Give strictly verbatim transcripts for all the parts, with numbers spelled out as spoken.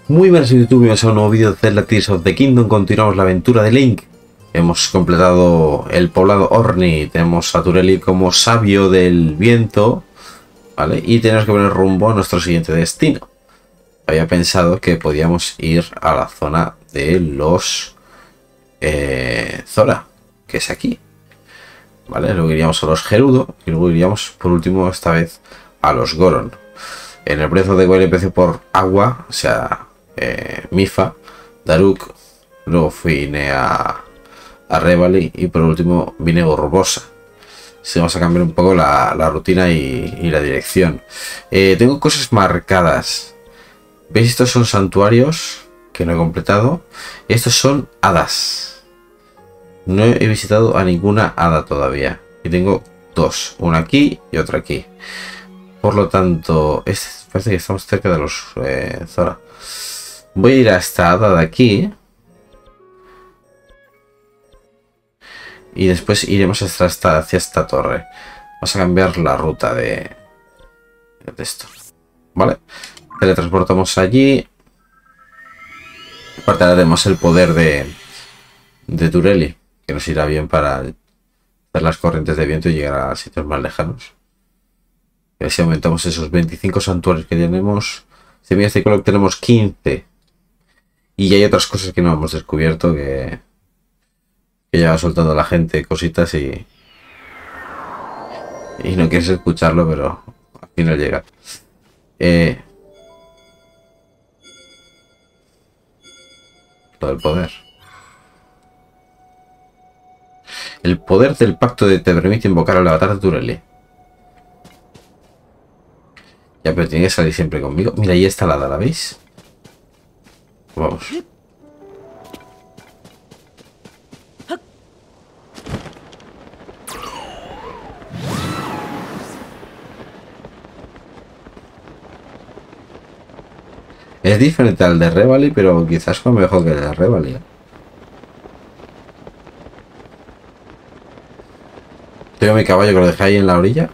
Muy buenas YouTube, bienvenidos a un nuevo vídeo de Zelda Tears of the Kingdom. Continuamos la aventura de Link. Hemos completado el poblado Orni. Tenemos a Turelli como sabio del viento, ¿vale? Y tenemos que poner rumbo a nuestro siguiente destino. Había pensado que podíamos ir a la zona de los eh, Zora, que es aquí, ¿vale? Luego iríamos a los Gerudo y luego iríamos por último esta vez a los Goron. En el Breath of the Wild empecé por agua, o sea, eh, Mifa, Daruk, luego vine a, a Revali y por último vine a Urbosa. Si vamos a cambiar un poco la, la rutina y, y la dirección. Eh, tengo cosas marcadas. ¿Veis? Estos son santuarios que no he completado. Estos son hadas. No he visitado a ninguna hada todavía. Y tengo dos, una aquí y otra aquí. Por lo tanto, es, parece que estamos cerca de los eh, Zora. Voy a ir a esta hada de aquí. Y después iremos hasta esta, hacia esta torre. Vamos a cambiar la ruta de, de esto. ¿Vale? Teletransportamos allí. Aparte ahora tenemos el poder de, de Turelli, que nos irá bien para hacer las corrientes de viento y llegar a sitios más lejanos. A ver si aumentamos esos veinticinco santuarios que tenemos. Semillas de color tenemos quince. Y ya hay otras cosas que no hemos descubierto que, que ya va soltando la gente cositas y, y no quieres escucharlo, pero al final llega. Eh, todo el poder. El poder del pacto de te permite invocar al avatar de Turelli. Ya, pero tiene que salir siempre conmigo. Mira, ahí está la hada, ¿la veis? Vamos. Es diferente al de Revali, pero quizás fue mejor que el de Revali. Tengo mi caballo que lo dejé ahí en la orilla.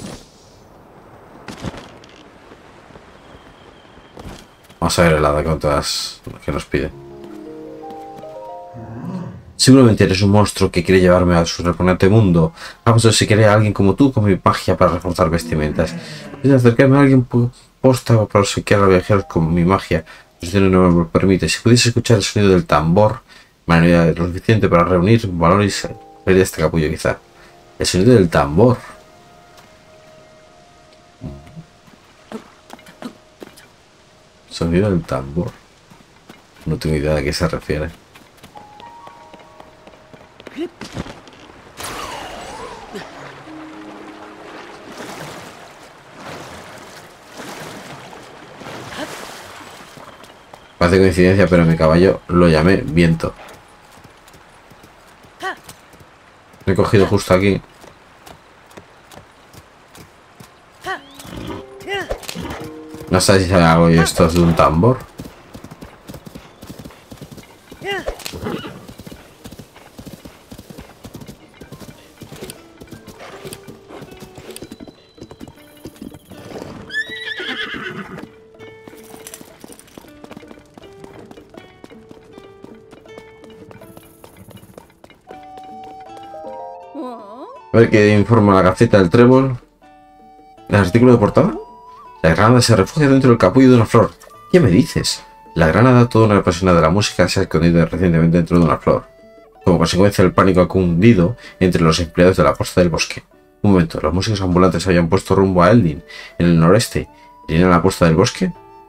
Vamos a ver el hada con todas las que nos pide. Seguramente eres un monstruo que quiere llevarme a su repugnante mundo. Vamos a ver si quiere a alguien como tú con mi magia para reforzar vestimentas. Quiero acercarme a alguien posta para obsequiar a viajeros con mi magia. Si no me lo permite. Si pudiese escuchar el sonido del tambor, me haría lo suficiente para reunir valor y salir de este capullo quizá. El sonido del tambor. Sonido del tambor. No tengo idea de a qué se refiere. Parece coincidencia, pero mi caballo lo llamé viento. Lo he cogido justo aquí. No sé si sabe algo y esto es de un tambor. A ver qué informa la gaceta del trébol. ¿El artículo de portada? La granada se refugia dentro del capullo de una flor. ¿Qué me dices? La granada, toda una apasionada de la música, se ha escondido recientemente dentro de una flor. Como consecuencia, el pánico ha cundido entre los empleados de la posta del bosque. Un momento, los músicos ambulantes habían puesto rumbo a Eldin, en el noreste. ¿Irían a la posta del bosque?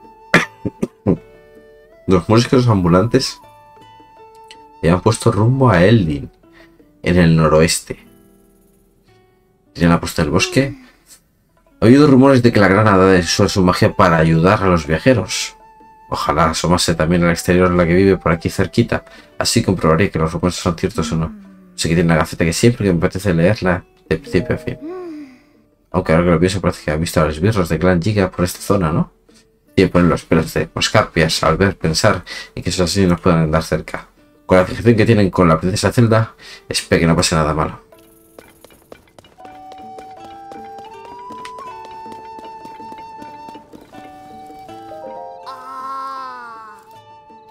Los músicos ambulantes habían puesto rumbo a Eldin, en el noroeste. ¿Irían a la posta del bosque? Ha habido rumores de que la granada desea su magia para ayudar a los viajeros. Ojalá asomase también al exterior en la que vive por aquí cerquita. Así comprobaré que los rumores son ciertos o no. Sé que tiene una gaceta que siempre que me apetece leerla de principio a fin. Aunque ahora que lo pienso parece que ha visto a los birros de Clan Giga por esta zona, ¿no? Tienen ponen los pelos de Moscarpias al ver pensar en que esos asesinos puedan andar cerca. Con la fijación que tienen con la princesa Zelda, espero que no pase nada malo.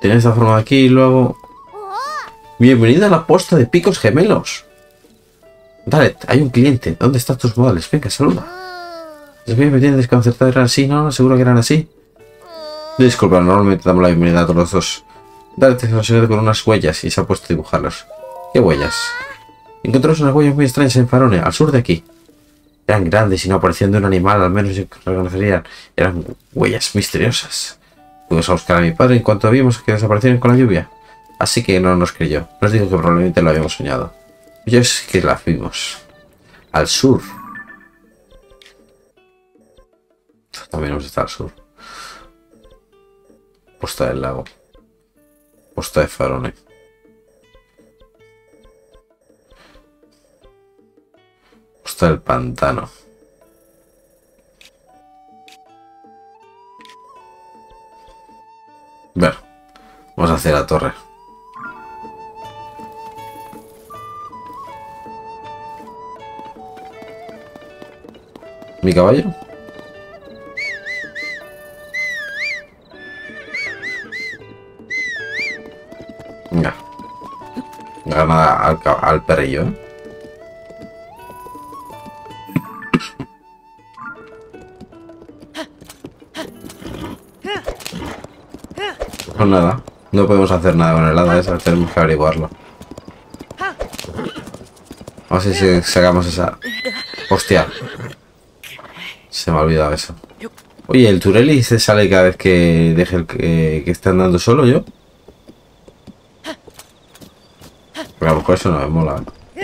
Tiene esta forma de aquí y luego... Bienvenida a la posta de picos gemelos. Dale, hay un cliente. ¿Dónde están tus modales? Venga, saluda. Es bien, me tienen desconcertado. ¿Eran así? No, seguro que eran así. Disculpa, normalmente damos la bienvenida a todos los dos. Dale, te relacionado con unas huellas y se ha puesto a dibujarlas. ¿Qué huellas? Encontramos unas huellas muy extrañas en Farone, al sur de aquí. Eran grandes y no parecían de un animal, al menos se reconocerían. Eran huellas misteriosas. Fuimos a buscar a mi padre en cuanto vimos que desaparecieron con la lluvia. Así que no nos creyó. Nos dijo que probablemente lo habíamos soñado. Yo es que las vimos. Al sur. También hemos estado al sur. Posta del lago. Posta de Farone. Posta del pantano. Ver. Vamos a hacer la torre. ¿Mi caballo? Venga. Gana al, al perrillo, ¿eh? Pues nada. No podemos hacer nada con el hada esa. Tenemos que averiguarlo. Vamos a ver si sacamos esa... Hostia. Se me ha olvidado eso. Oye, ¿el Turelli se sale cada vez que deje el que, que esté andando solo yo? Pero a lo mejor eso no me mola.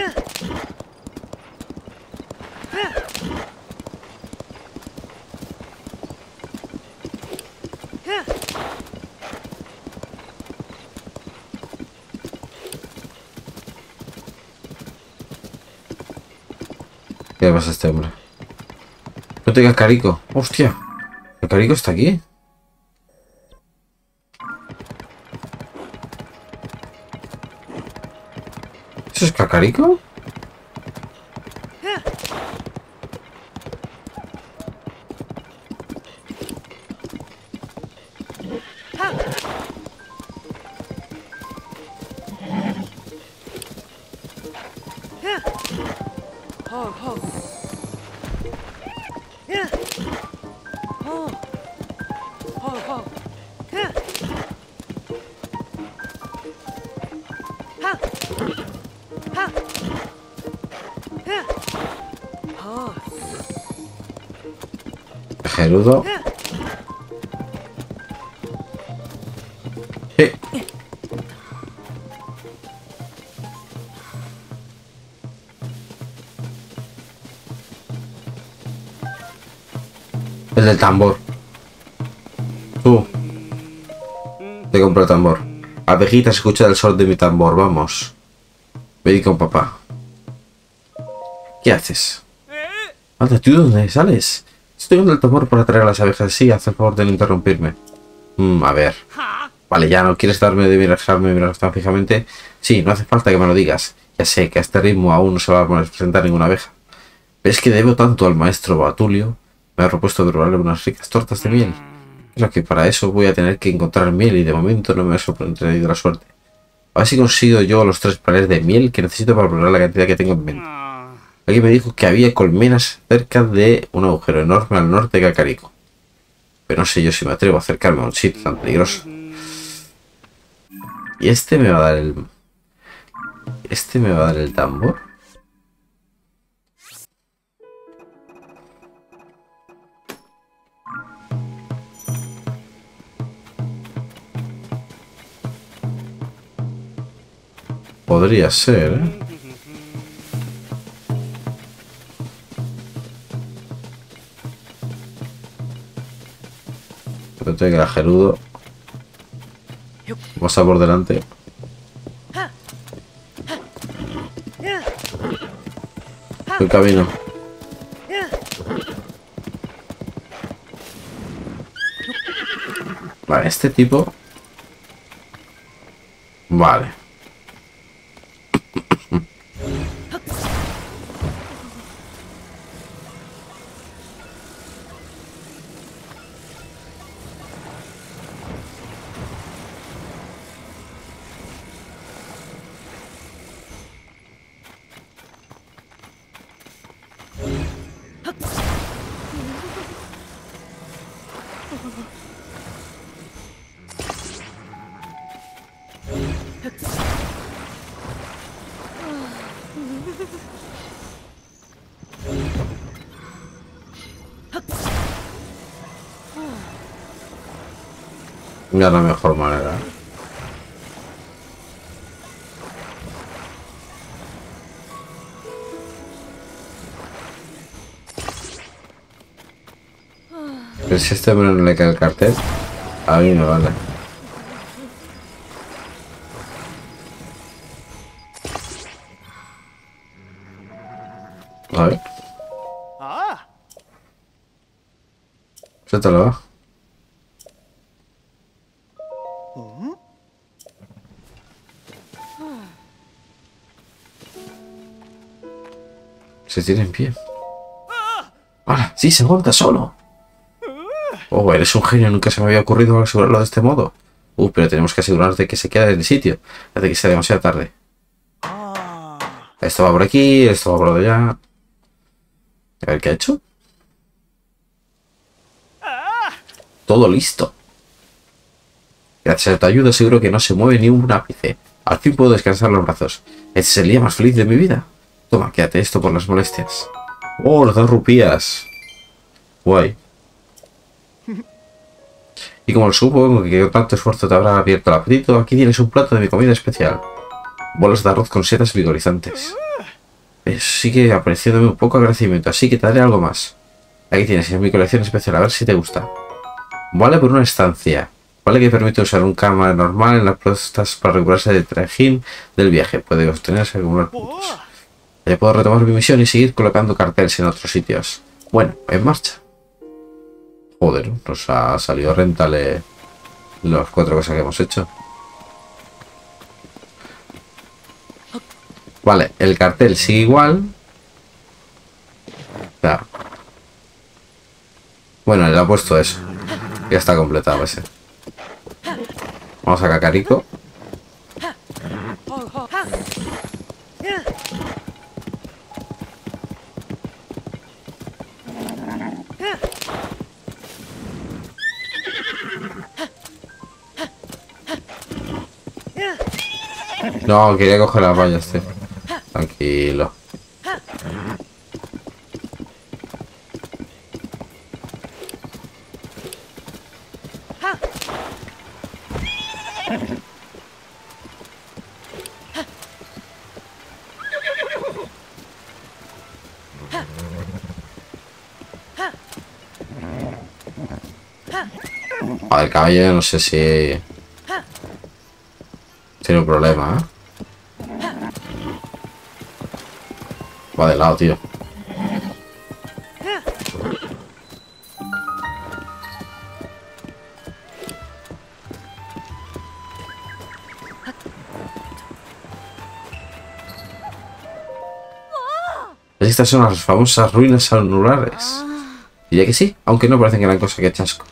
¿Qué le pasa a este hombre? No tenga Cacarico. Hostia. ¿Cacarico está aquí? ¿Eso es Cacarico? Gerudo. Sí. El del tambor. Tú. Te compro el tambor. Abejita, escucha el sol de mi tambor. Vamos. Ve con papá. ¿Qué haces? Anda, ¿tú dónde sales? Estoy dando el tambor para traer a las abejas. Sí, haz el favor de no interrumpirme. Mm, a ver. Vale, ya no quieres darme de mirarme mirar tan fijamente. Sí, no hace falta que me lo digas. Ya sé que a este ritmo aún no se va a presentar ninguna abeja. ¿Ves que debo tanto al maestro Batulio? Me ha propuesto prepararle unas ricas tortas de miel. Creo que para eso voy a tener que encontrar miel y de momento no me ha sorprendido la suerte. A ver si consigo yo los tres paneles de miel que necesito para probar la cantidad que tengo en mente. Alguien me dijo que había colmenas cerca de un agujero enorme al norte de Cacarico. Pero no sé yo si me atrevo a acercarme a un sitio tan peligroso. Y este me va a dar el... Este me va a dar el tambor. Podría ser, ¿eh? Pero tengo que ir a Gerudo. Vamos a por delante. El camino. Vale, este tipo. Vale. No es la mejor manera. Pero si a este hombre no le cae el cartel, a mí me vale. A ver. Se te lo va. Se tiene en pie. ¡Hala! ¡Sí, se monta solo! Oh, eres un genio. Nunca se me había ocurrido asegurarlo de este modo. Uh, pero tenemos que asegurarnos de que se quede en el sitio antes de que sea demasiado tarde. Esto va por aquí, esto va por allá. A ver qué ha hecho. Todo listo. Gracias a tu ayuda seguro que no se mueve ni un ápice. Al fin puedo descansar los brazos. Este es el día más feliz de mi vida. Toma, quédate esto por las molestias. Oh, las dos rupías. Guay. Y como lo supongo que con tanto esfuerzo te habrá abierto el apetito, aquí tienes un plato de mi comida especial. Bolas de arroz con setas vigorizantes. Sigue apreciándome un poco agradecimiento, así que te daré algo más. Aquí tienes mi colección especial, a ver si te gusta. Vale por una estancia. Vale que permite usar un cámara normal en las puestas para recuperarse del trajín del viaje. Puede obtenerse acumular puntos. Ya puedo retomar mi misión y seguir colocando carteles en otros sitios. Bueno, en marcha. Joder, nos ha salido rentable las cuatro cosas que hemos hecho. Vale, el cartel sigue igual. Claro. Bueno, le ha puesto eso. Ya está completado ese. Vamos a Kakariko. No, quería coger las vallas, tío. Tranquilo. A ver, caballo, no sé si tiene un problema, ¿eh? Va de lado, tío. Estas son las famosas ruinas anulares. Diría que sí, aunque no parecen gran cosa que chasco.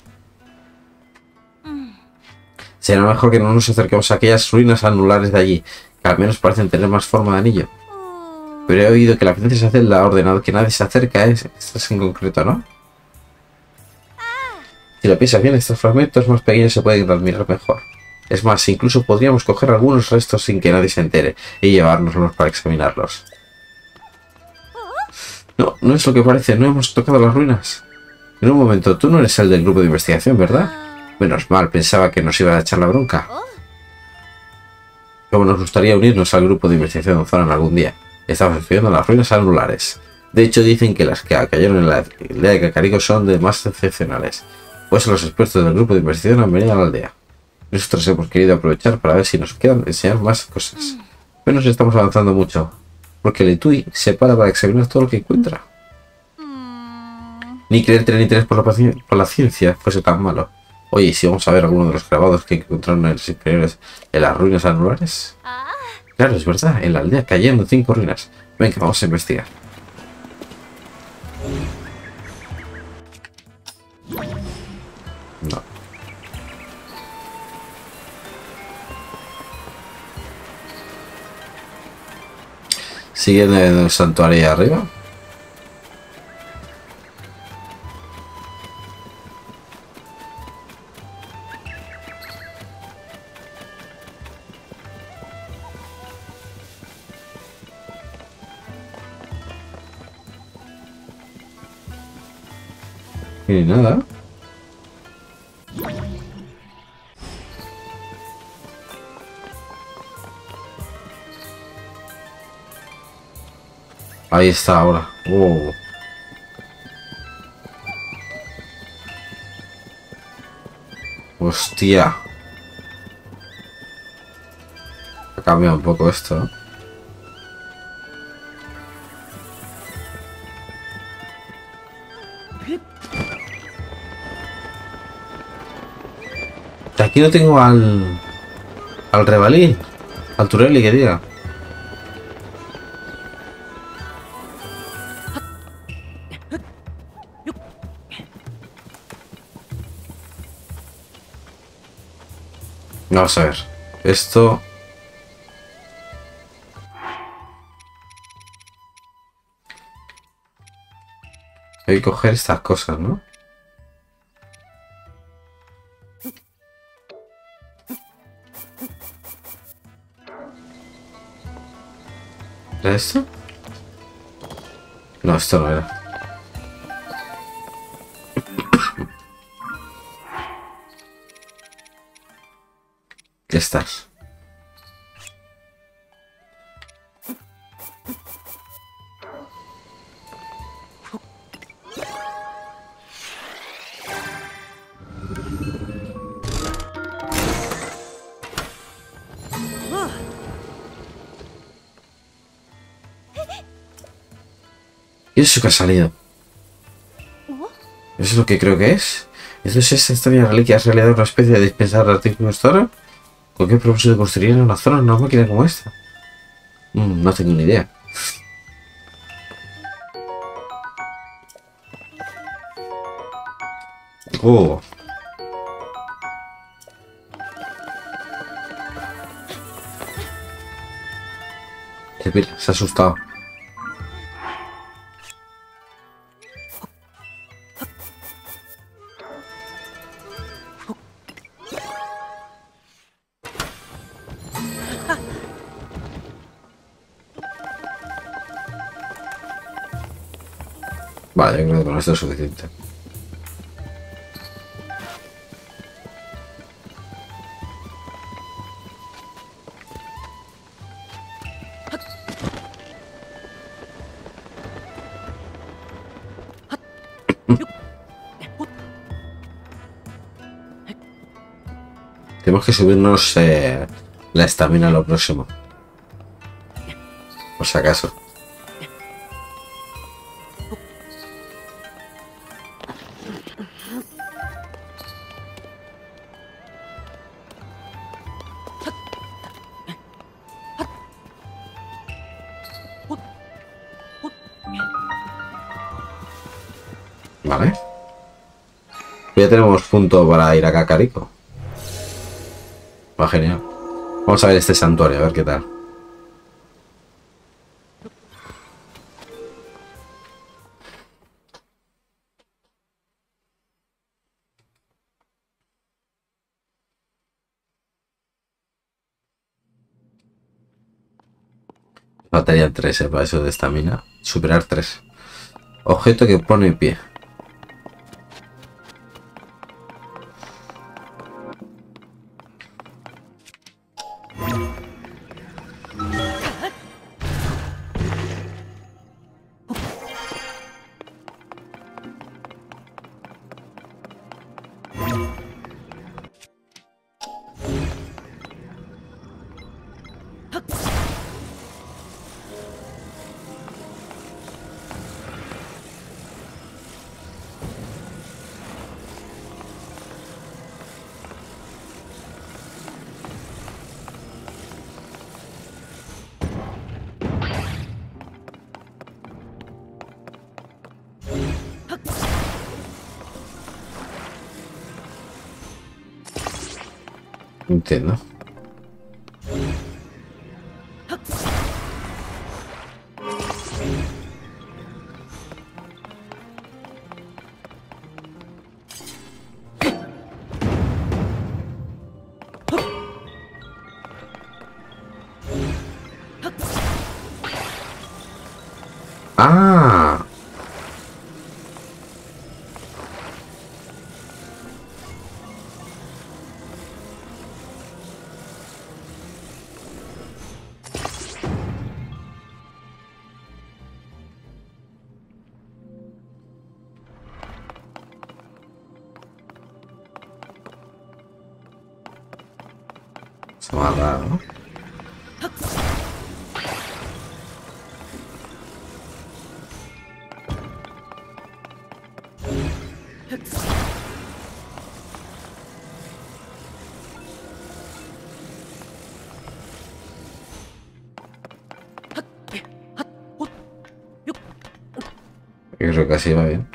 Será mejor que no nos acerquemos a aquellas ruinas anulares de allí, que al menos parecen tener más forma de anillo. Pero he oído que la princesa Zelda ha ordenado que nadie se acerque a estas en concreto, ¿no? Si lo piensas bien, estos fragmentos más pequeños se pueden admirar mejor. Es más, incluso podríamos coger algunos restos sin que nadie se entere y llevárnoslos para examinarlos. No, no es lo que parece, no hemos tocado las ruinas. En un momento, tú no eres el del grupo de investigación, ¿verdad? Menos mal, pensaba que nos iba a echar la bronca. Como nos gustaría unirnos al grupo de investigación de Zoran algún día. Estamos estudiando las ruinas anulares. De hecho, dicen que las que cayeron en la aldea de Kakariko son de más excepcionales. Pues los expertos del grupo de investigación han venido a la aldea. Nosotros hemos querido aprovechar para ver si nos quedan enseñar más cosas. Pero nos estamos avanzando mucho. Porque el Etui se para para examinar todo lo que encuentra. Ni creer tener interés por la, por la ciencia fuese tan malo. Oye, ¿y si vamos a ver alguno de los grabados que encontraron en los inferiores en las ruinas anulares? Claro, es verdad, en la aldea cayeron cinco ruinas. Venga, vamos a investigar. No. Sigue en el santuario arriba. aquí ni nada. Ahí está ahora. Oh. Hostia. Ha cambiado un poco esto. Aquí no tengo al... Al Revalí. Al Turelli, que diga. Vamos a ver. Esto... Hay que coger estas cosas, ¿no? ¿Era esto? No, esto no era. ¿Qué estás? ¿Y eso que ha salido? ¿Eso es lo que creo que es? ¿Entonces esta extraña reliquia es realidad una especie de dispensador de artículos Zora? ¿Con qué propósito construirían una zona en una máquina como esta? Mm, no tengo ni idea. Oh. Mira, se ha asustado. Vale, yo creo que con esto es suficiente. Tenemos que subirnos eh, la estamina a lo próximo. Por si acaso. Vale. Ya tenemos punto para ir a Kakariko. Va, genial. Vamos a ver este santuario, a ver qué tal. Faltarían tres, eh, para eso de estamina. Superar tres. Objeto que pone pie. Entiendo. Ah. Está más raro, ¿no? Yo creo que así va bien.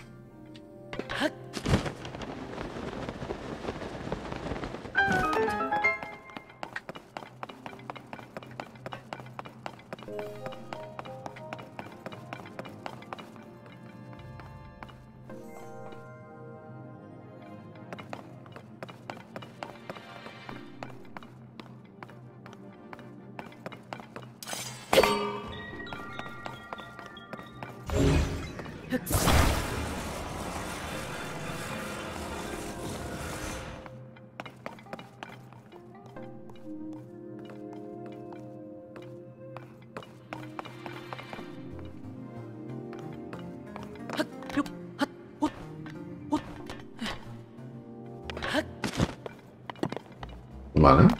Vale.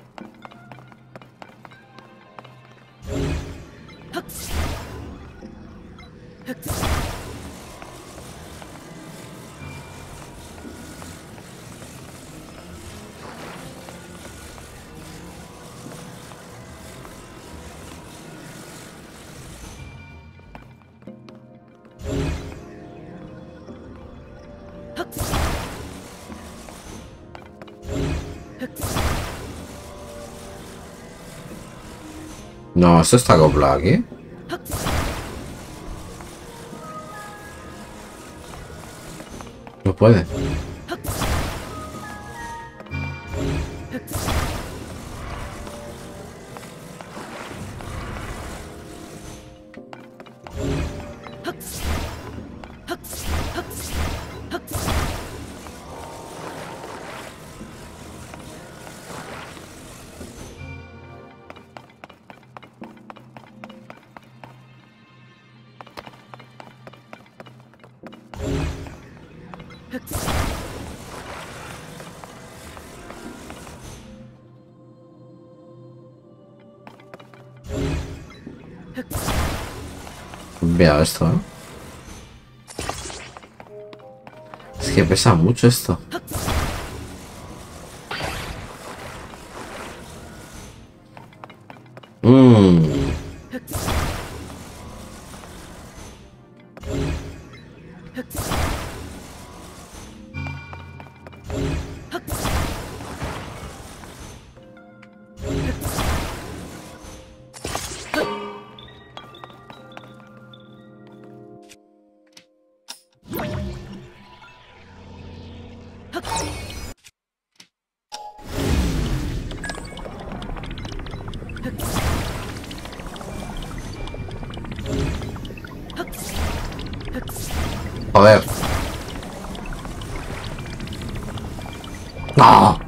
No, esto está acoplado aquí. No puede. Vea esto, ¿eh? Es que pesa mucho esto. Mmm. Joder. ¡No!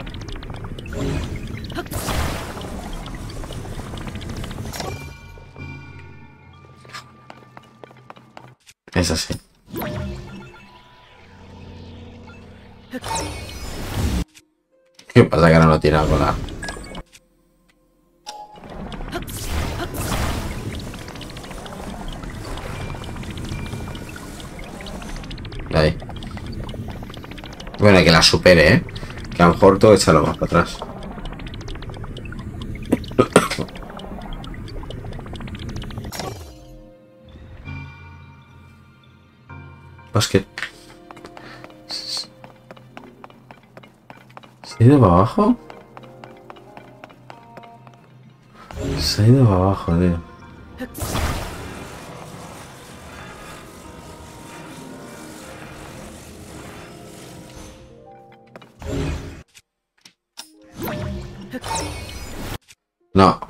Es así. ¿Qué pasa que ahora no tiene algo nada? Ahí. Bueno, que la supere, ¿eh? Que a lo mejor todo echarlo más para atrás. Basket. ¿Se ha ido para abajo? Se ha ido para abajo, tío. No.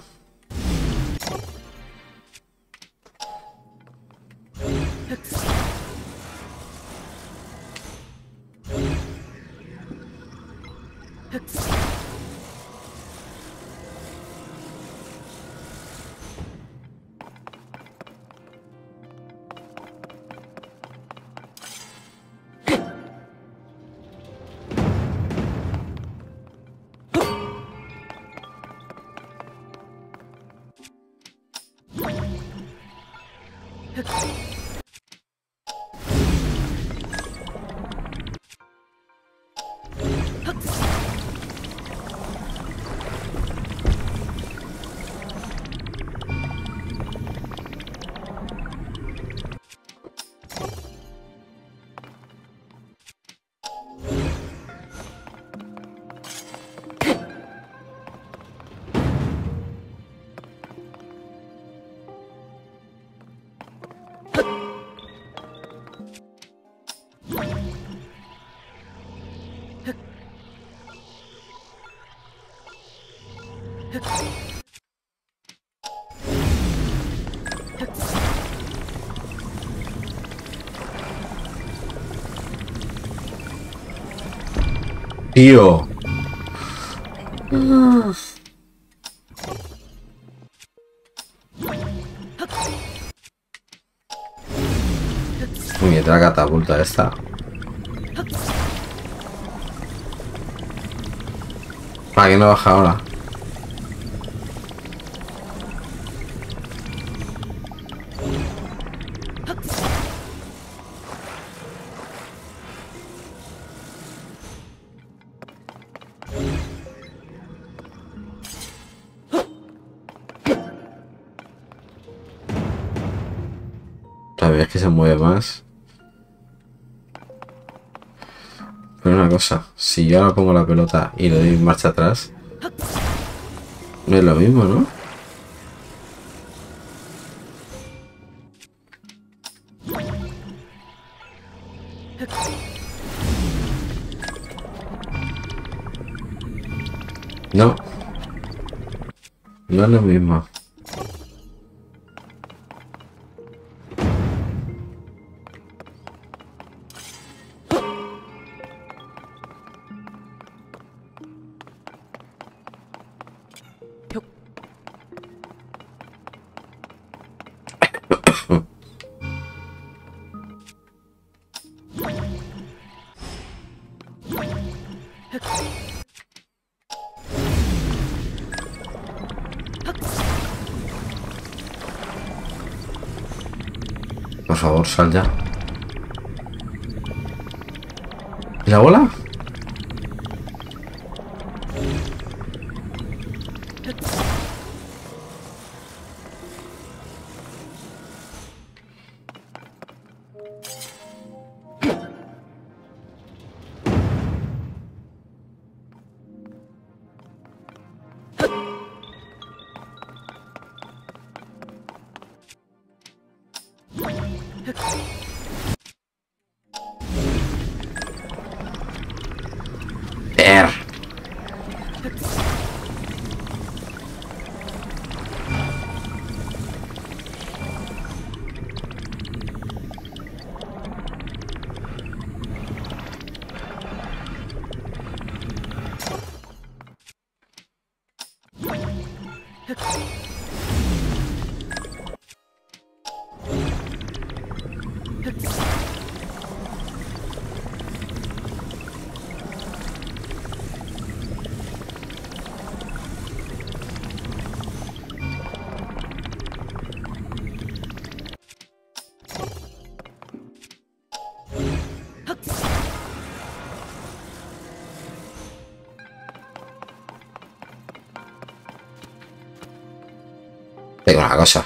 Tío. Muy bien, la catapulta esta. ¿Para qué no baja ahora? Sabes que se mueve más. Pero una cosa, si yo ahora pongo la pelota y le doy marcha atrás, no es lo mismo, ¿no? No. No es lo mismo. Por favor, sal ya. ¿Y la bola? Er. Tengo una cosa.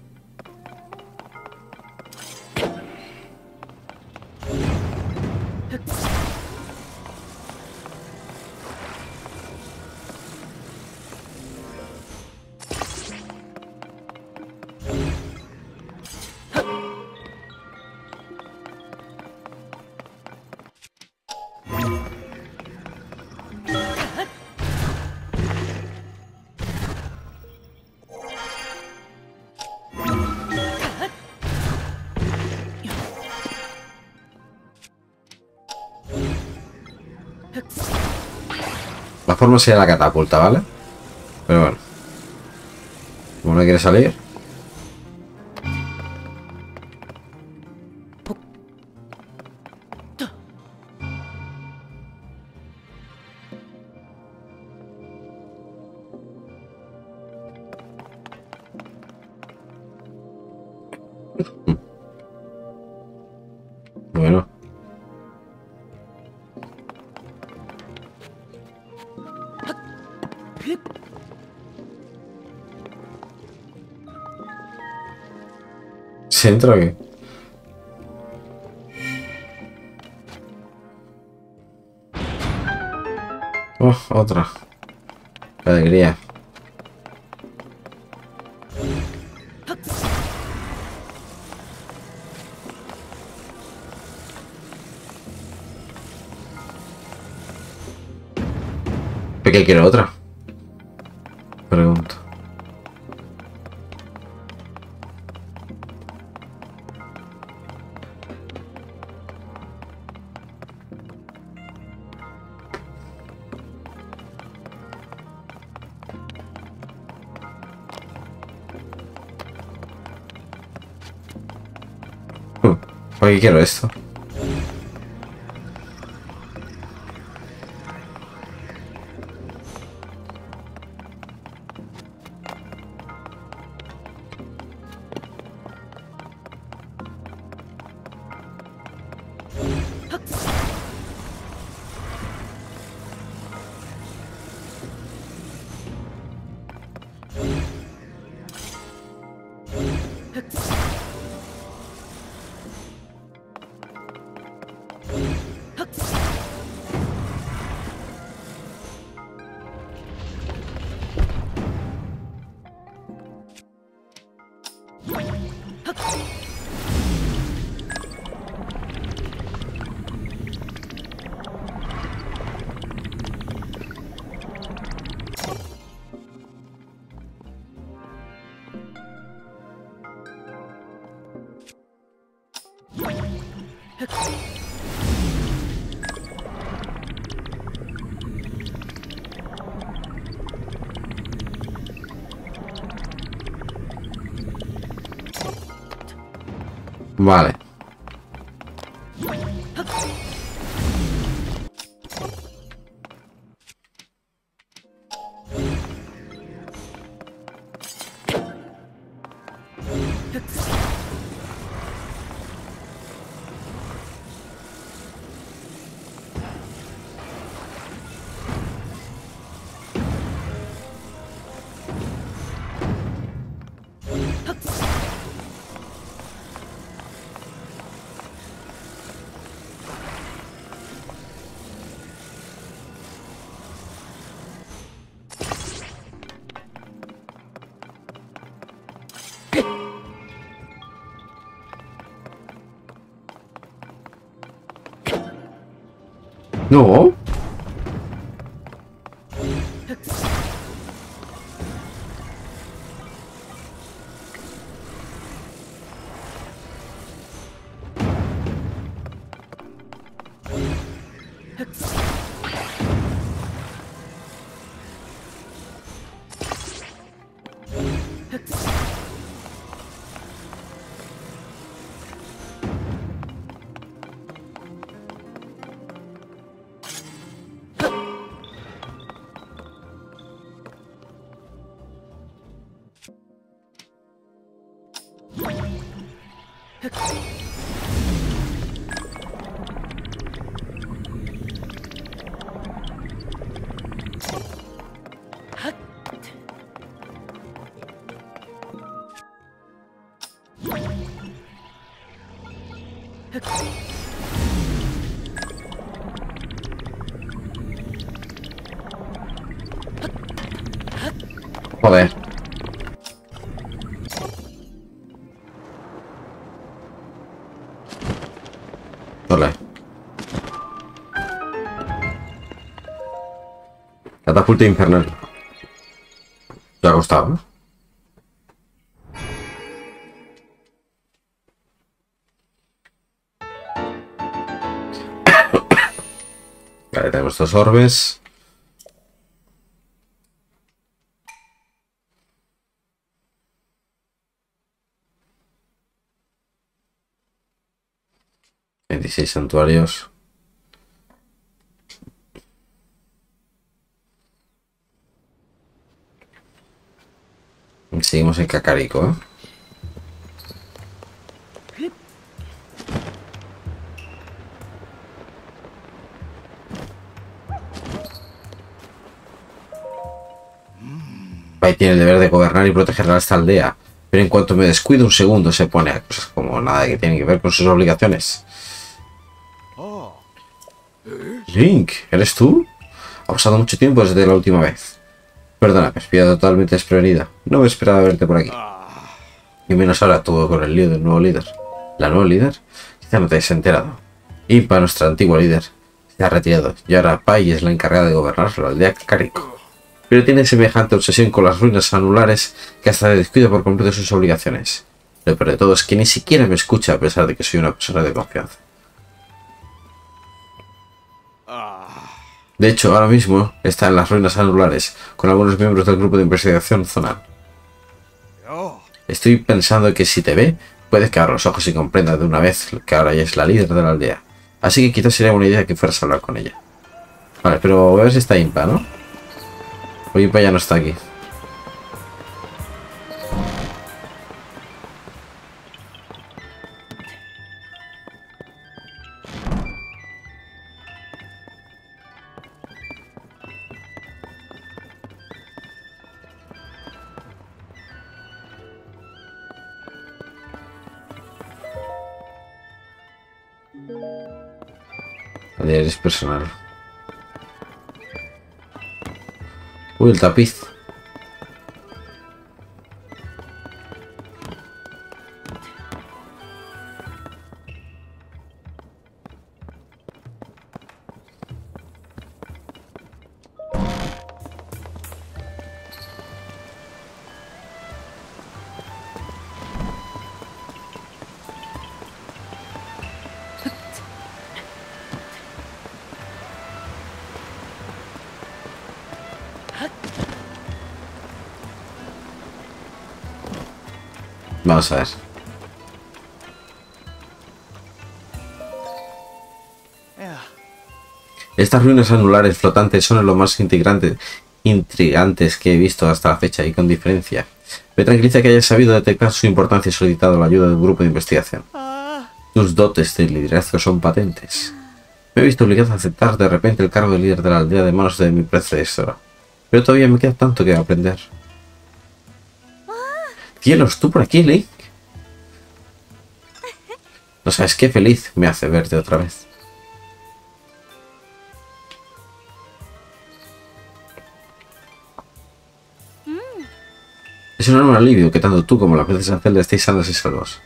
La forma sería la catapulta, ¿vale? Pero bueno. Como no quiere salir. ¿Se entra o qué? Oh, otra. Qué alegría. ¿Por qué quiero otra? Pregunto. ¿Para qué quiero esto? Vale. No. Joder. Vale. Catapulta infernal. Te ha costado, ¿no? Vale, tenemos estos orbes. veintiséis santuarios. Seguimos en Kakariko, ¿eh? Pai tiene el deber de gobernar y proteger a esta aldea, pero en cuanto me descuido un segundo se pone a cosas como nada que tienen que ver con sus obligaciones. Link, ¿eres tú? Ha pasado mucho tiempo desde la última vez. Perdona, me has pillado totalmente desprevenida. No me esperaba verte por aquí. Y menos ahora todo con el lío del nuevo líder. ¿La nueva líder? Quizá no te hayas enterado. Impa, nuestra antigua líder, se ha retirado y ahora Pai es la encargada de gobernar la aldea Kakariko. Pero tiene semejante obsesión con las ruinas anulares que hasta descuida por completo sus obligaciones. Lo peor de todo es que ni siquiera me escucha a pesar de que soy una persona de confianza. De hecho, ahora mismo está en las ruinas anulares con algunos miembros del grupo de investigación zonal. Estoy pensando que si te ve, puedes que abra los ojos y comprenda de una vez que ahora ella es la líder de la aldea. Así que quizás sería buena idea que fueras a hablar con ella. Vale, pero a ver si está Impa, ¿no? O Impa ya no está aquí. Es personal. Uy, el tapiz. Vamos a ver. Estas ruinas anulares flotantes son lo más intrigantes, intrigantes que he visto hasta la fecha y con diferencia. Me tranquiliza que hayas sabido detectar su importancia y solicitado la ayuda del grupo de investigación. Tus dotes de liderazgo son patentes. Me he visto obligado a aceptar de repente el cargo de líder de la aldea de manos de mi predecesora. Pero todavía me queda tanto que aprender. Cielos, tú por aquí, Link. No sabes qué feliz me hace verte otra vez. Es un enorme alivio que tanto tú como la princesa Zelda estéis sanos y salvos.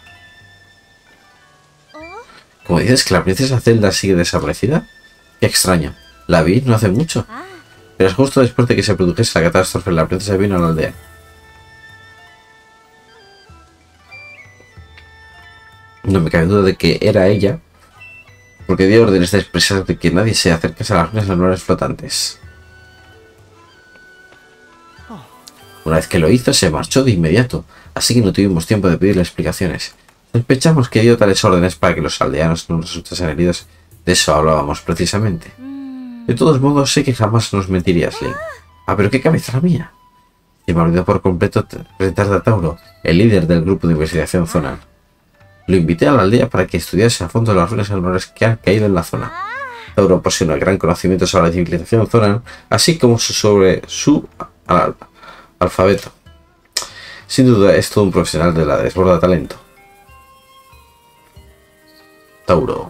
Como dices que la princesa Zelda sigue desaparecida, qué extraño. La vi no hace mucho. Pero es justo después de que se produjese la catástrofe, la princesa vino a la aldea. No me cabe duda de que era ella, porque dio órdenes de expresar de que nadie se acercase a las ruinas anulares flotantes. Una vez que lo hizo, se marchó de inmediato, así que no tuvimos tiempo de pedirle explicaciones. Sospechamos que dio tales órdenes para que los aldeanos no resultasen heridos. De eso hablábamos precisamente. De todos modos, sé que jamás nos mentirías, Link. Ah, pero qué cabeza la mía. Se me olvidó por completo presentarte a Tauro, el líder del grupo de investigación zonal. Lo invité a la aldea para que estudiase a fondo las ruinas anulares que han caído en la zona. Tauro posee un gran conocimiento sobre la civilización zonal, así como sobre su al alfabeto. Sin duda es todo un profesional de la desborda talento. Tauro.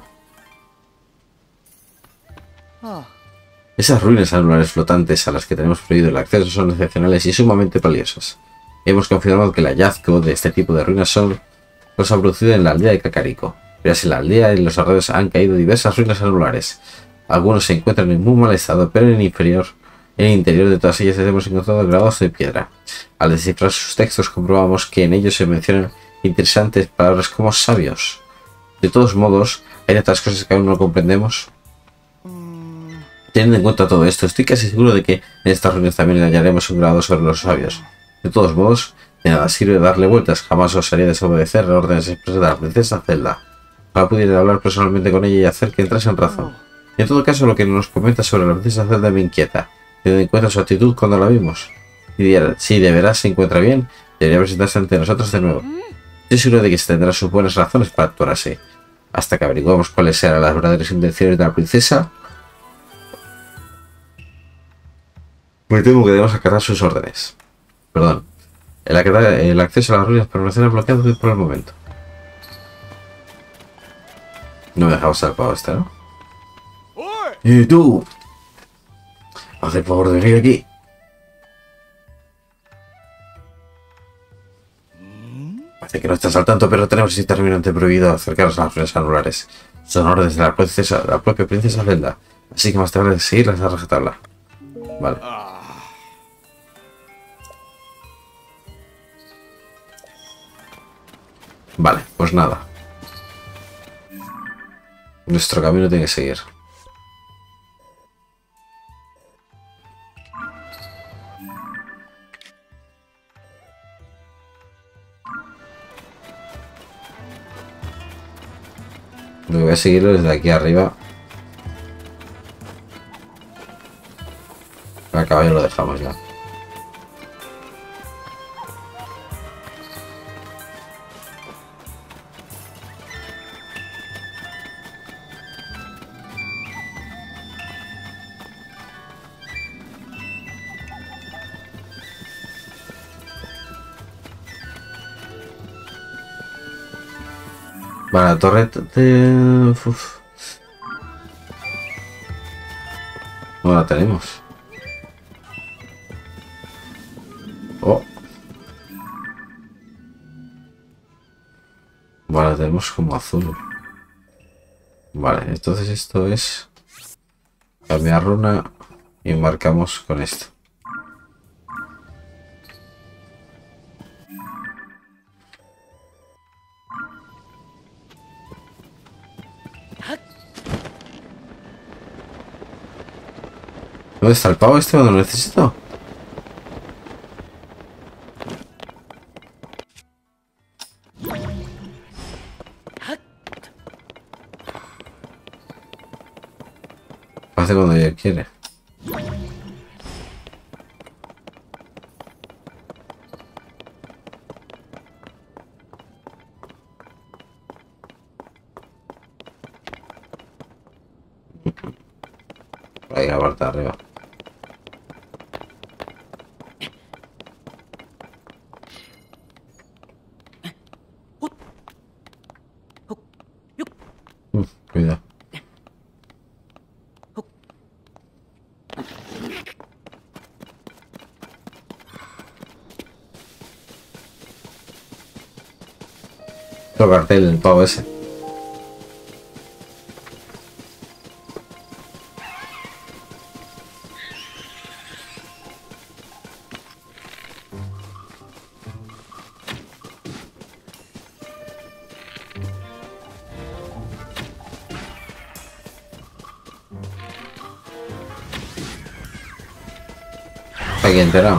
Esas ruinas anulares flotantes a las que tenemos prohibido el acceso son excepcionales y sumamente valiosas. Hemos confirmado que el hallazgo de este tipo de ruinas son los ha producido en la aldea de Kakariko. Pero en la aldea y en los alrededores han caído diversas ruinas anulares. Algunos se encuentran en muy mal estado, pero en el inferior, en el interior de todas ellas hemos encontrado grabados de piedra. Al descifrar sus textos comprobamos que en ellos se mencionan interesantes palabras como sabios. De todos modos, hay otras cosas que aún no comprendemos. Teniendo en cuenta todo esto, estoy casi seguro de que en estas ruinas también hallaremos un grabado sobre los sabios. De todos modos, de nada sirve darle vueltas, jamás os haría desobedecer las órdenes expresas de la princesa Zelda. Ojalá pudiera hablar personalmente con ella y hacer que entrase en razón. En todo caso, lo que nos comenta sobre la princesa Zelda me inquieta, teniendo en cuenta su actitud cuando la vimos. Si de veras se encuentra bien, debería presentarse ante nosotros de nuevo. Estoy seguro de que se tendrá sus buenas razones para actuar así. Hasta que averiguemos cuáles serán las verdaderas intenciones de la princesa, me temo que debemos acatar sus órdenes. Perdón. El, el acceso a las ruinas permanece bloqueado por el momento. No me dejaba usar para esta, ¿no? ¡Y tú! Haz el favor de venir aquí. Parece que no estás al tanto, pero tenemos ese terminante prohibido acercarnos a las ruinas anulares. Son órdenes de la princesa, la propia princesa Zelda. Así que más tarde de seguirlas a rescatarla. Vale. Vale, pues nada. Nuestro camino tiene que seguir. Lo voy a seguirlo desde aquí arriba. A caballo lo dejamos ya. Vale, la torre de... Uf. No la tenemos. Oh. Vale, la tenemos como azul. Vale, entonces esto es... cambiar runa y marcamos con esto. ¿Dónde está el pavo este cuando lo necesito? Hace cuando ella quiere. Ahí la parte de arriba. Uh, cuidado. Otro cartel, el pavo ese. Está aquí enterado.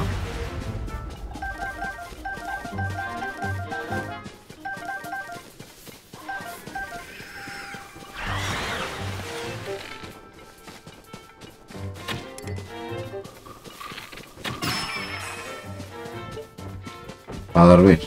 A dormir.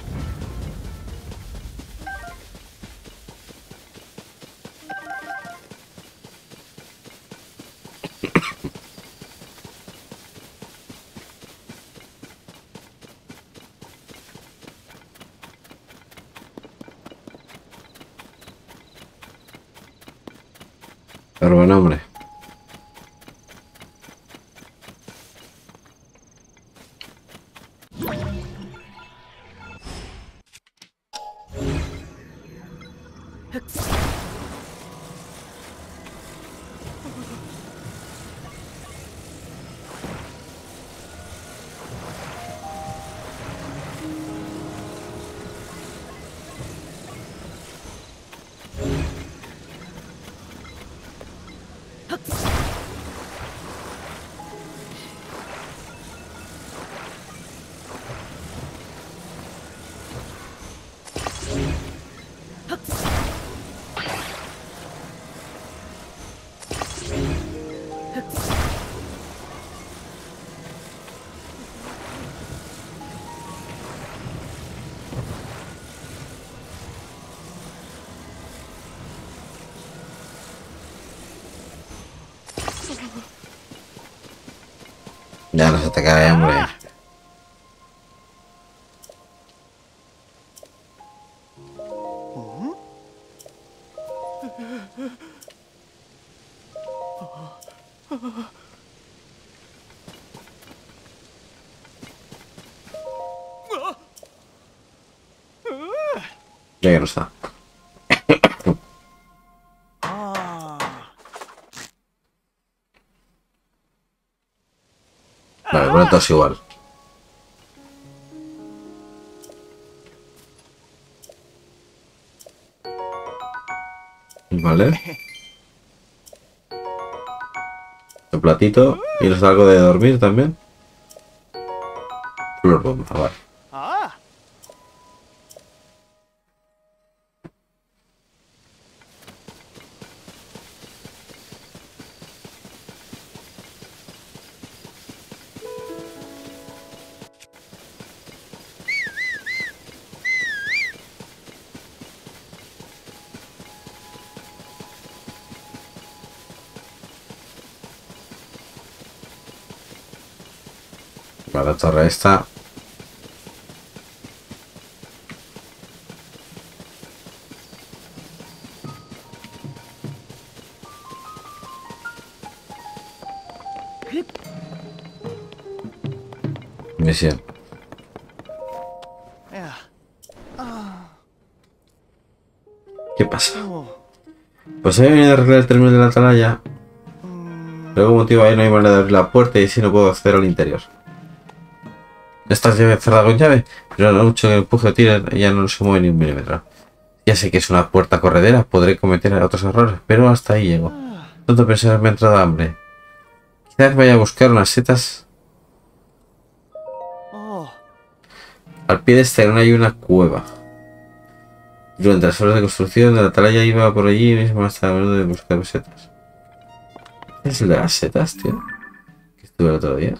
Pero bueno, hombre. Ya no se te cae, hombre. Ya que no está. Vale, bueno, todo es igual. Vale. El platito. Y nos da algo de dormir también. Flor bomba, vale. Vale, la torre esta. Misión. ¿Qué pasa? Pues he venido a arreglar el término de la atalaya. Por algún motivo ahí no hay manera de abrir la puerta y si no puedo acceder al interior. Esta llave cerrada con llave, pero no mucho que empuje o tire, ella no se mueve ni un milímetro. Ya sé que es una puerta corredera, podré cometer otros errores, pero hasta ahí llego. Tonto pensar, me ha entrado hambre. Quizás vaya a buscar unas setas. Al pie de esta granja hay una cueva. Durante las horas de construcción de la atalaya iba por allí mismo hasta el menudo de buscar setas. ¿Es el de las setas, tío? Que estuve el otro día.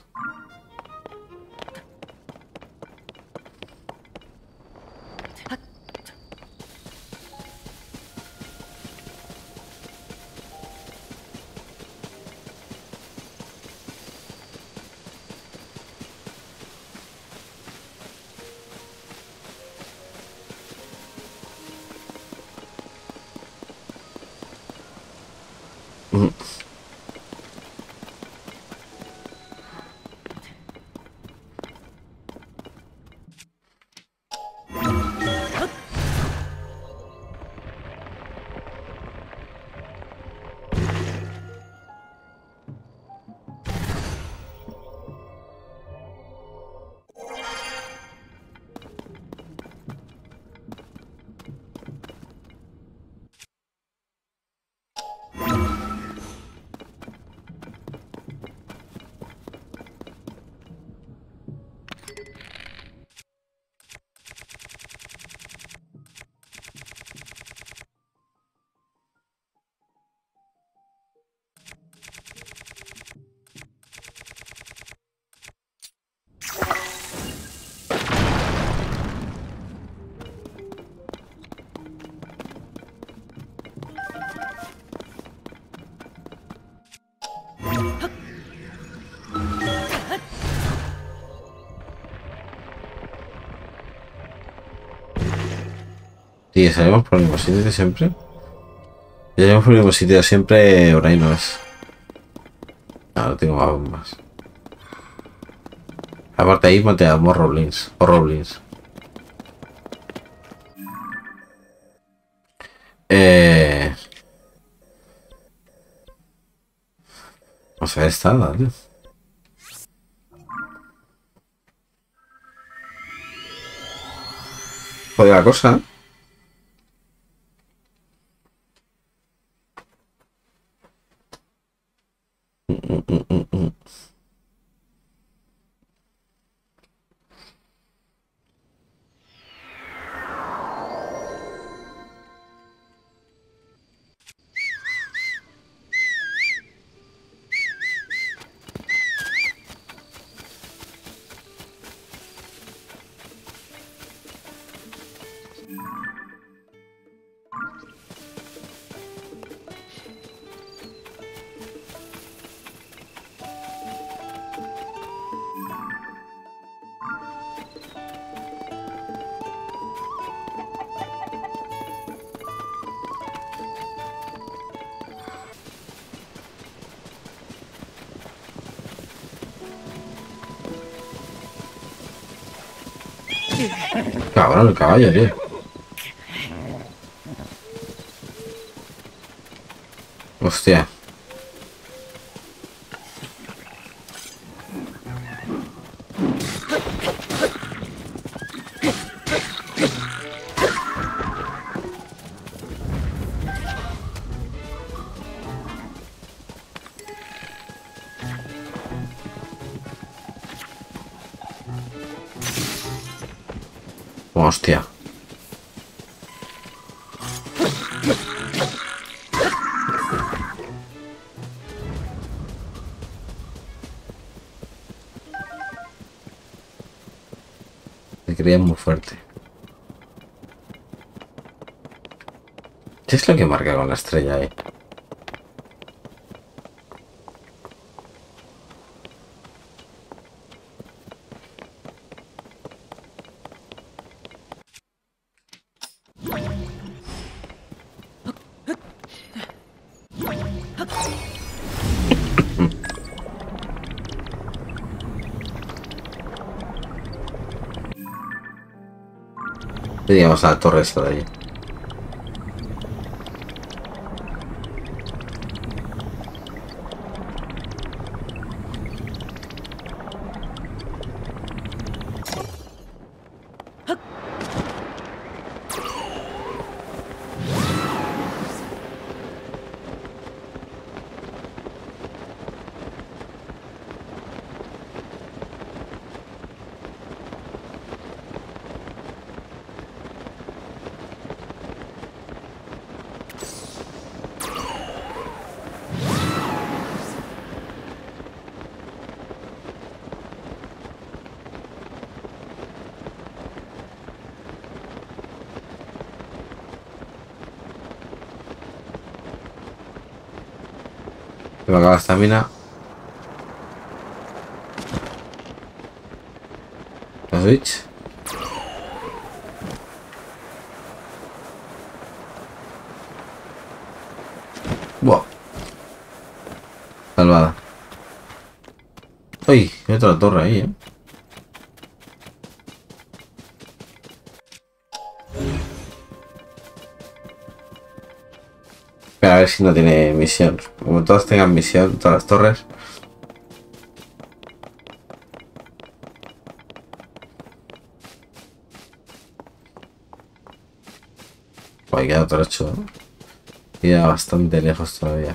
Sí, salimos por el mismo sitio de siempre. Ya salimos por el mismo sitio siempre, por ahí no es. No, no tengo más bombas. Aparte ahí mateamos Roblins o Roblins. Eh... O sea, está, dale. Joder la cosa. Mm, mm, mm, mm. Cabrón, el caballo, tío. Hostia. Hostia. Me creía muy fuerte. ¿Qué es lo que marca con la estrella ahí? Teníamos a la torre esta de ahí. Se me acaba la estamina. La switch. Buah. Salvada. Uy, hay otra torre ahí, eh. Pero a ver si no tiene misión. Como todos tengan misión, todas las torres. Pues queda otro ocho. Queda bastante lejos todavía.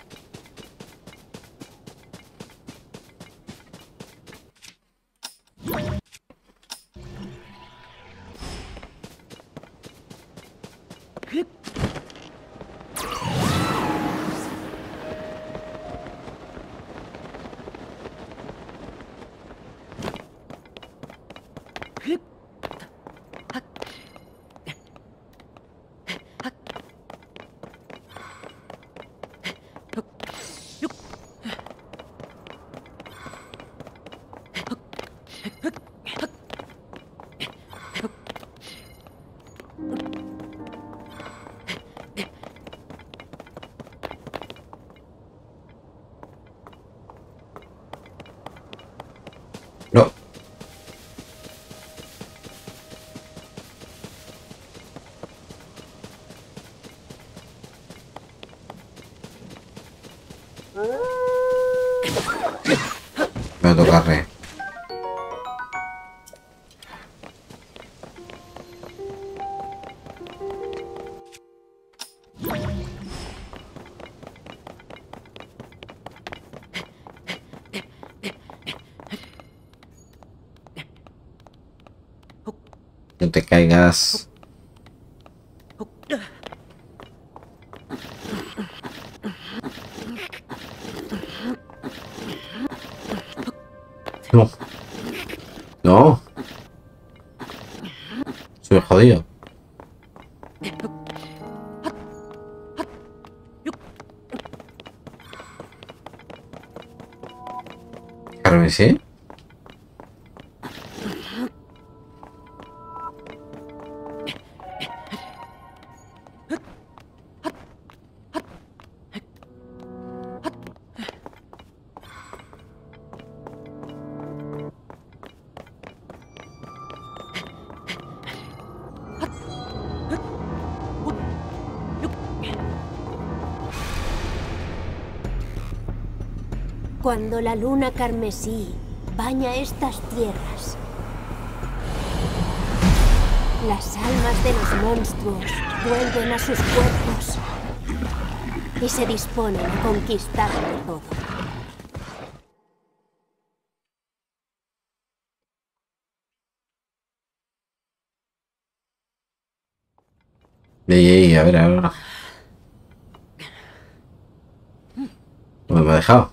No. Me va a tocarle. No te caigas. No. No. Soy jodido. Carmen, ¿sí? Cuando la luna carmesí baña estas tierras, las almas de los monstruos vuelven a sus cuerpos y se disponen a conquistarlo todo. Ey, ey, a ver, ahora. ¿Dónde me ha dejado?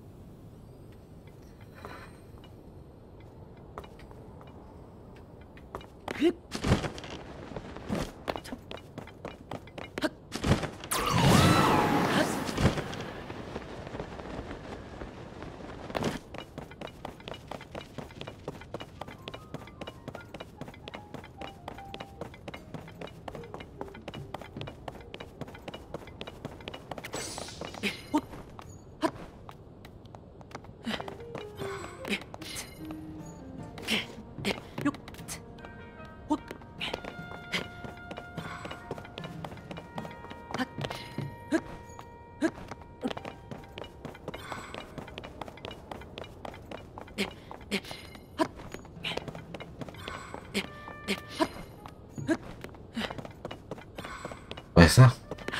Ahí está.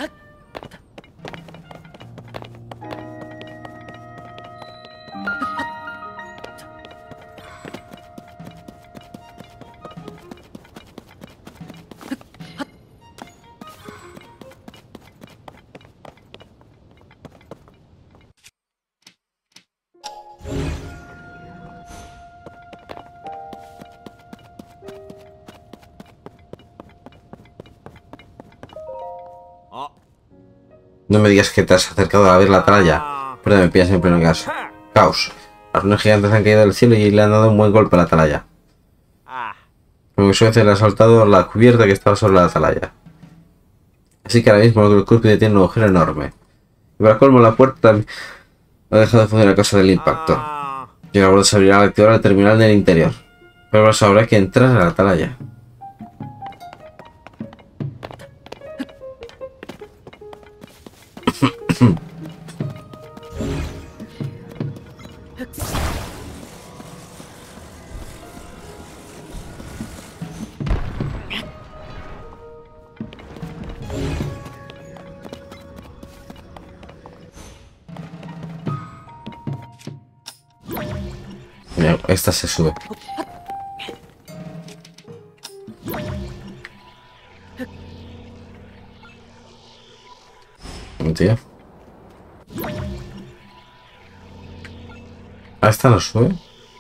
No me digas que te has acercado a ver la atalaya. Pero me pillas en pleno caos. Caos. Las lunas gigantes han caído del cielo y le han dado un buen golpe a la atalaya. Como su vez le ha soltado la cubierta que estaba sobre la atalaya. Así que ahora mismo el cúspide tiene un agujero enorme. Y para colmo la puerta ha dejado de funcionar a causa del impacto. Y ahora se abrirá al activar el terminal del interior. Pero ahora habrá que entrar a la atalaya. Mira, esta se sube. Tío. ¿A esta no sube?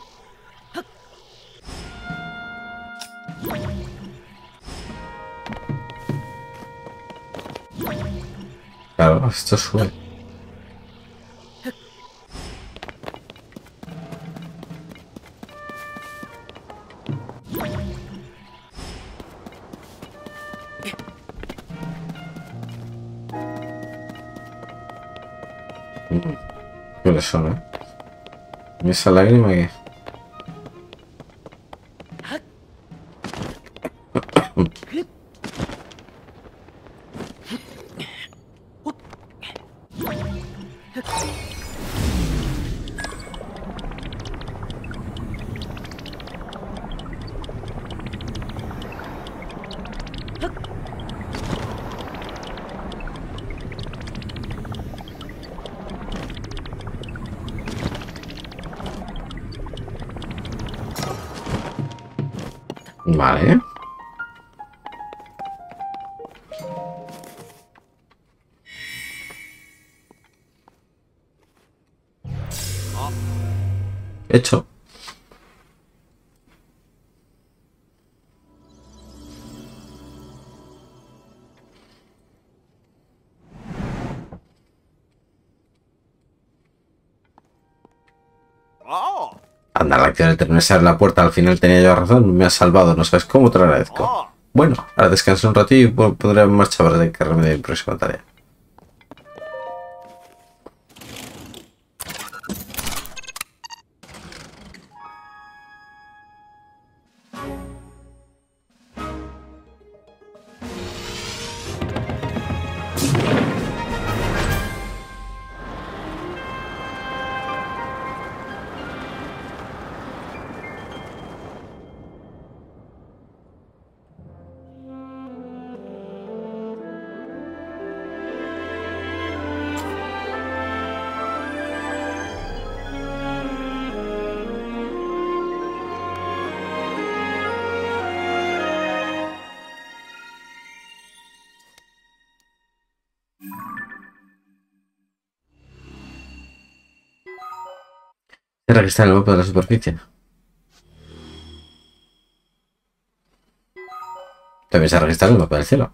Claro, esto sube. ¿Cuáles son, eh? ¿Y esa lágrima qué? Vale. Hecho. Anda, la acción de terminar la puerta al final tenía yo razón. Me has salvado, no sabes cómo te lo agradezco. Bueno, ahora descanso un rato y podré en marcha para dedicarme de mi próxima tarea. Se registra en el mapa de la superficie. También se registra en el mapa del cielo.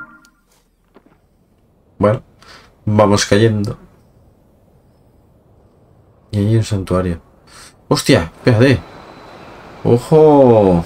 Bueno, vamos cayendo. Y ahí hay un santuario. ¡Hostia! Espérate. ¡Ojo!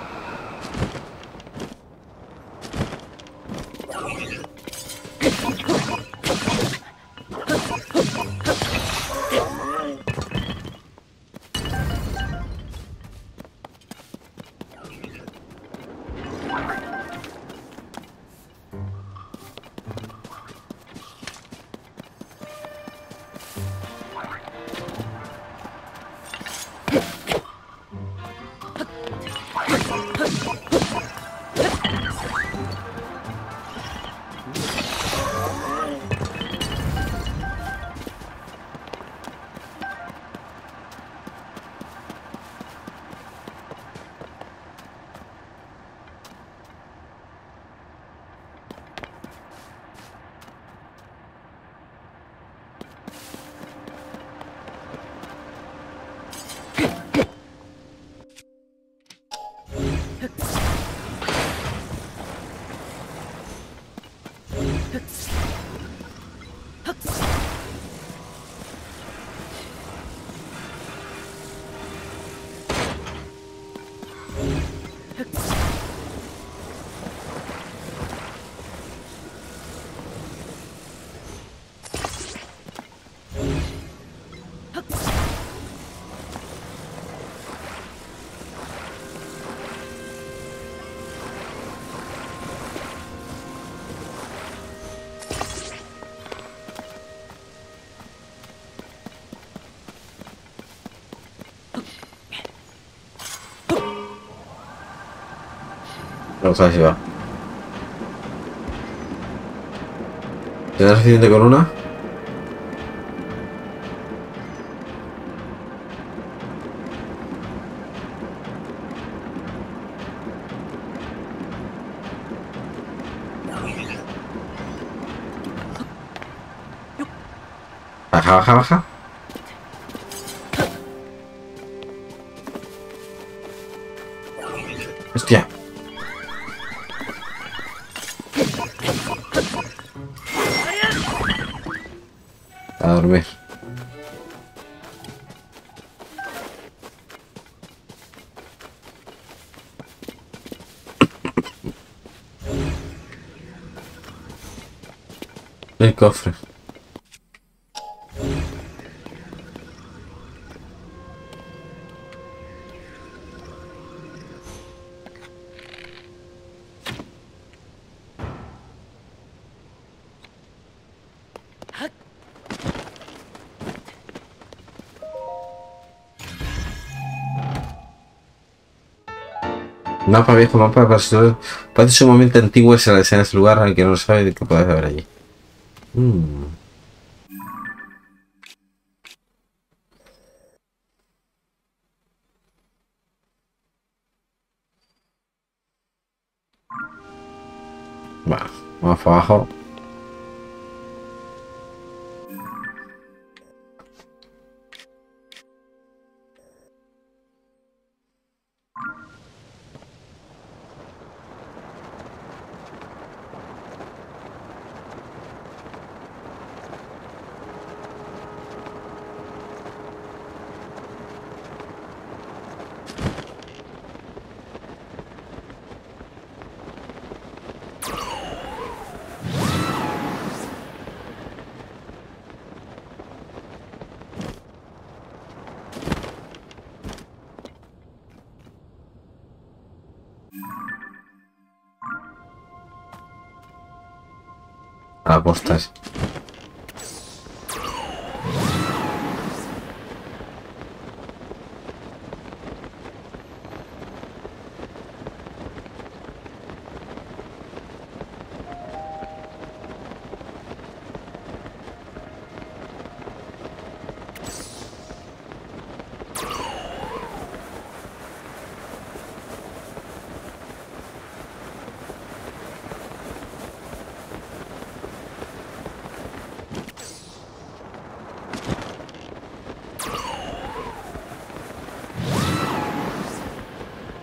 Vamos a ver si va. ¿Te da suficiente con una? Baja, baja, baja. Hostia. A dormir. El cofre. Mapa viejo, mapa para parece sumamente antiguo esa la escena de ese lugar al que no sabe de qué puedes haber allí. Mm. Bueno, vamos para abajo. A la postas.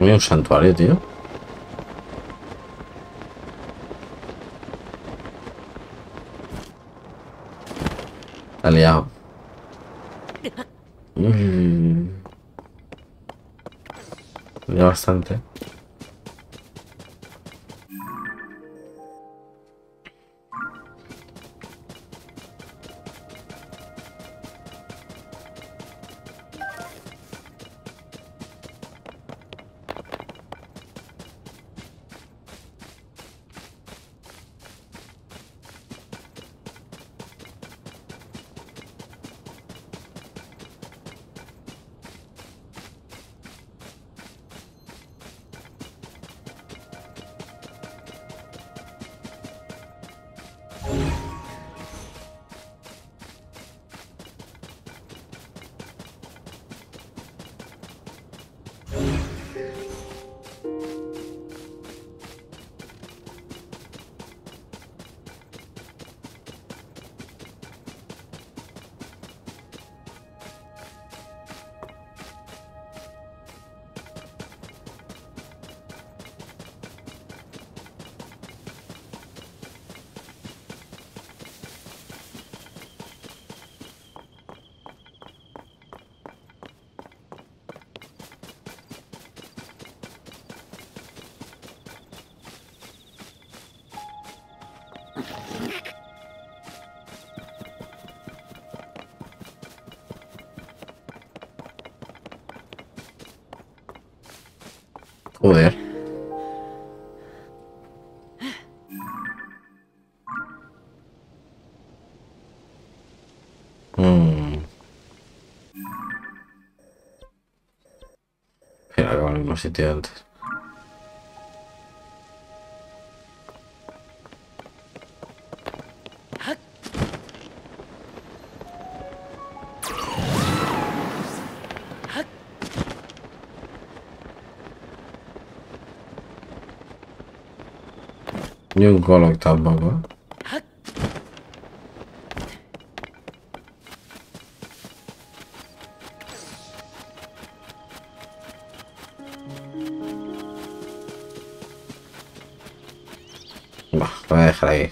Hay un santuario, tío. Está liado. Mm. Ya bastante. Joder. Mm. Pero acabo en el mismo sitio de antes. Ni un Golok tampoco. Bah, voy a dejar ahí.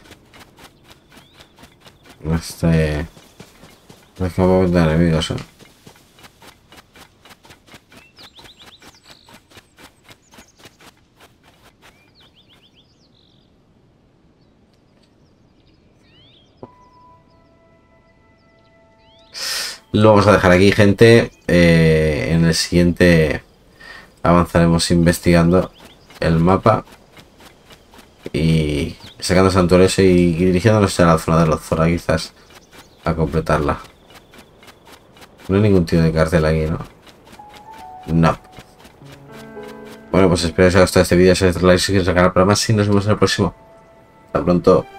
Este... No es que me de enemigos, ¿eh? Lo vamos a dejar aquí, gente. Eh, en el siguiente avanzaremos investigando el mapa y sacando santuarios y dirigiéndonos a la zona de los Zora, quizás a completarla. No hay ningún tipo de cartel aquí, ¿no? No. Bueno, pues espero que os haya gustado este vídeo. Si os like, suscribiros al canal para más y nos vemos en el próximo. Hasta pronto.